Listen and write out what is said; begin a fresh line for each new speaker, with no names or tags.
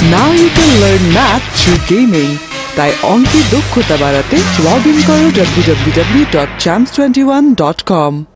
Now you can learn math through gaming. তাই অঙ্কে দক্ষতা বাড়াতে লগ ইন করো www.champs21.com